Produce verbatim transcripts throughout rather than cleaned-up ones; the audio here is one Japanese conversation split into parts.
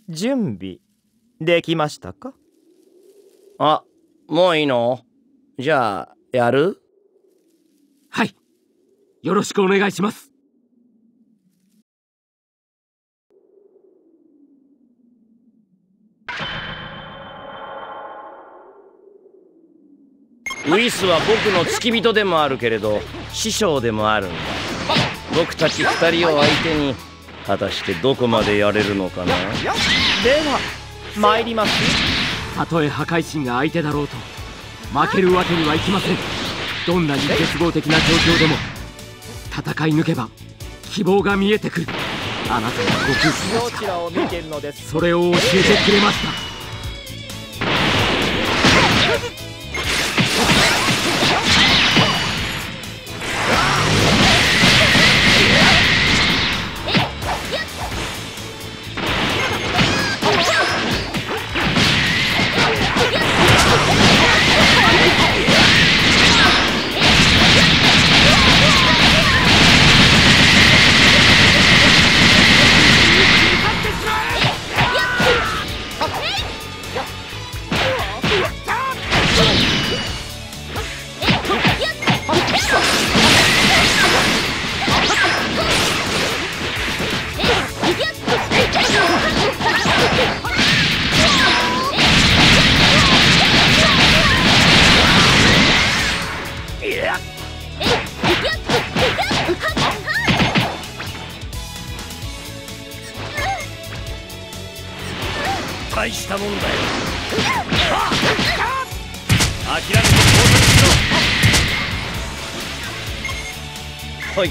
準備できましたか？ あ、もういいの？じゃあやる？ はい、よろしくお願いします。 ウィスは僕の付き人でもあるけれど師匠でもあるんだ。僕たち二人を相手に果たしてどこまでやれるのかな。では参ります。 たとえ破壊神が相手だろうと負けるわけにはいきません。どんなに絶望的な状況でも戦い抜けば希望が見えてくる。あなたがご夫婦どちらを見てるのです。 それを教えてくれました。 大したもんだよ。諦めて降参しろ。はい。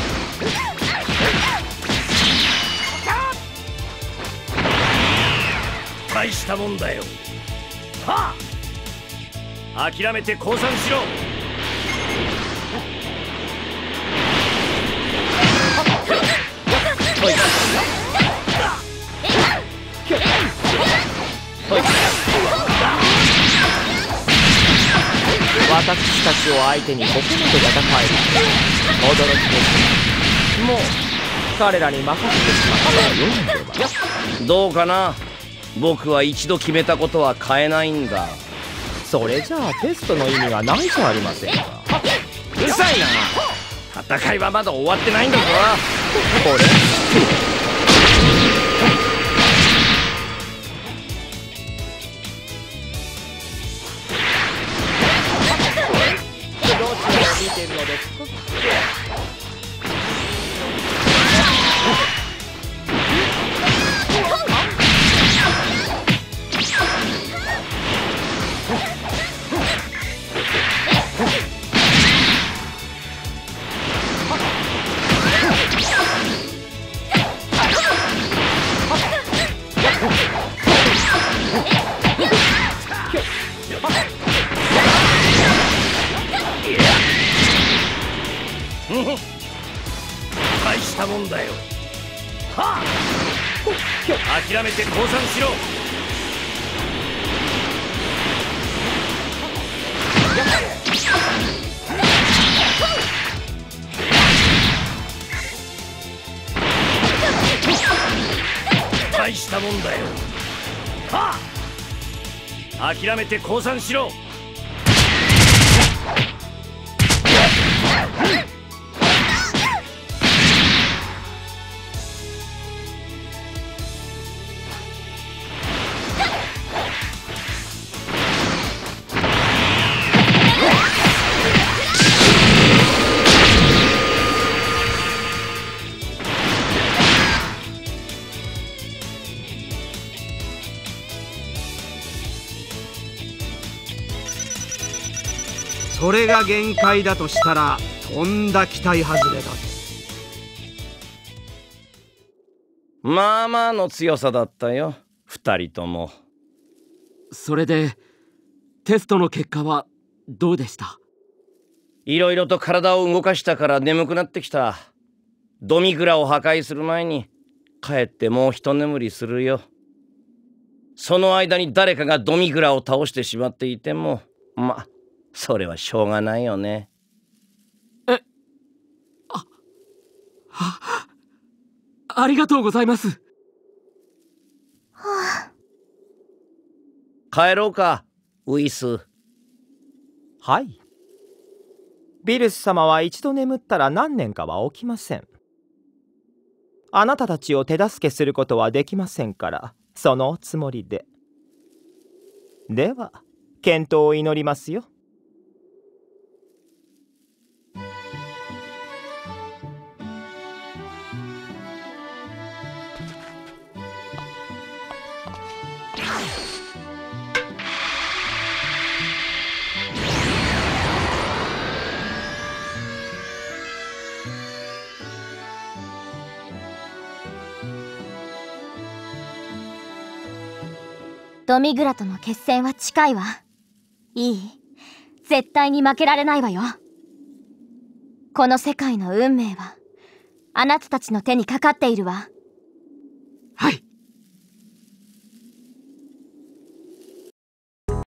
大したもんだよ。はあ、諦めて降参しろ。はい。 私たちを相手にここまで戦える驚きです。もう彼らに任せてしまったらよいのでは。 どうかな。僕は一度決めたことは変えないんだ。 それじゃあテストの意味がないじゃありませんか。 うるさいな。戦いはまだ終わってないんだぞ。 これ見てるのですか？ 大したもんだよ。はあ、諦めて降参しろ。大したもんだよ。はあ、諦めて降参しろ。 それが限界だとしたらとんだ期待外れだ。 まあまあの強さだったよ、二人とも。 それでテストの結果はどうでした？ いろいろと体を動かしたから眠くなってきた。ドミグラを破壊する前に帰ってもう一眠りするよ。その間に誰かがドミグラを倒してしまっていても、まそれはしょうがないよね。 え、あ、は、ありがとうございます。 は帰ろうか、ウィス。 はい。ビルス様は一度眠ったら何年かは起きません。あなたたちを手助けすることはできませんから、そのおつもりで。では、健闘を祈りますよ。 ドミグラとの決戦は近いわ。いい？絶対に負けられないわよ。この世界の運命はあなたたちの手にかかっているわ。 はい。